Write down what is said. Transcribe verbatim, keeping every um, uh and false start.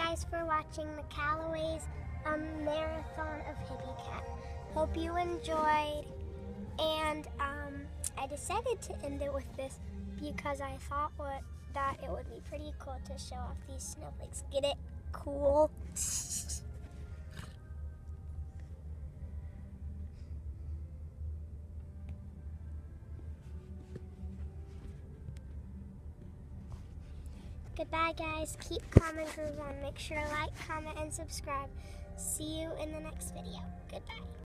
guys for watching the Callaways um, marathon of Hippie Cat. Hope you enjoyed, and um, I decided to end it with this because I thought what, that it would be pretty cool to show off these snowflakes. Get it? Cool. Goodbye, guys. Keep calm and groove on. Make sure to like, comment, and subscribe. See you in the next video. Goodbye.